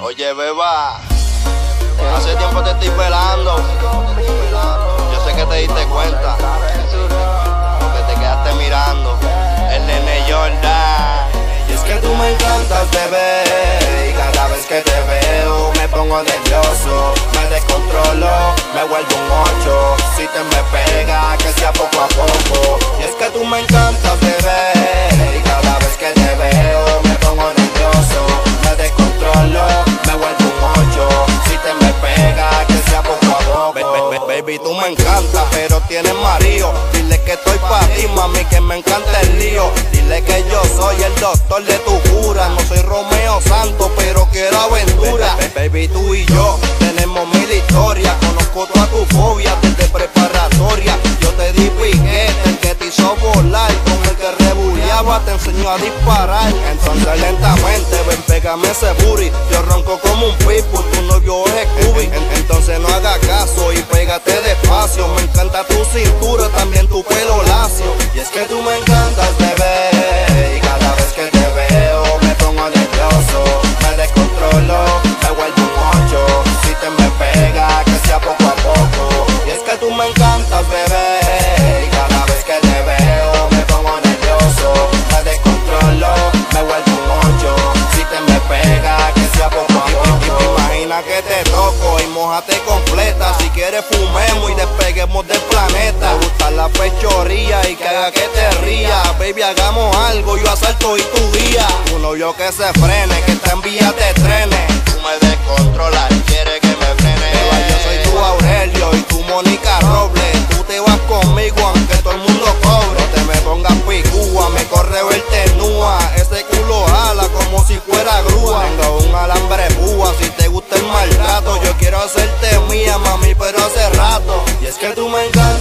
Oye, beba, hace tiempo te estoy velando. Yo sé que te diste cuenta, porque te quedaste mirando. El nene Jordan. Y es que tú me encantas, bebé, y cada vez que te veo me pongo nervioso, me descontrolo, me vuelvo un 8. Si te me pega, que sea poco a poco. Y es que tú me encantas, bebé, y cada vez que te veo me pongo nervioso, me descontrolo, me vuelvo un 8. Si te me pega, que sea poco a poco. Baby, tú me encantas, pero tienes marido. Dile que estoy pa' ti, mami, que me encanta el lío. Dile que yo soy el doctor de tu cura. No soy Romeo Santos, pero quiero aventura. Baby, tú y yo tenemos mil historias. Conozco toda tu fobia desde preparatoria. Yo te di piquete, el que te hizo volar. Con el que rebuleaba te enseñó a disparar. Entonces lentamente, ven, pégame ese booty. Yo ronco como un pitbull, tu novio es Scooby. Entonces no haga caso y pégate despacio. Me encanta tu cintura, también tu pelo lacio. Y es que tú me encantas, bebé, y cada vez que te veo me pongo nervioso, me descontrolo, me vuelvo un 8. Si te me pega, que sea poco a poco. Y es que tú me encantas, bebé, y cada vez que te veo me pongo nervioso, me descontrolo, me vuelvo un 8. Si te me pega, que sea poco a poco. Imagina que te toco y mojate completa. Si quieres fumemos y despeguemos del planeta. Me gusta la pechorría y que haga que te ría. Baby, hagamos algo, yo asalto y tu día. Tu novio que se frene, que está en vías de trenes. Tú me descontrolas, quiere que me frene. Yo soy tu Aurelio y tu Mónica Robles. Tú te vas conmigo aunque todo el mundo cobre. No te me pongas picúa, me corre verte nua. Ese culo jala como si fuera grúa. Tengo un alambre púa, si te gusta el maltrato. Yo quiero hacerte mía, mami, pero hace rato. Y es que tú me encantas,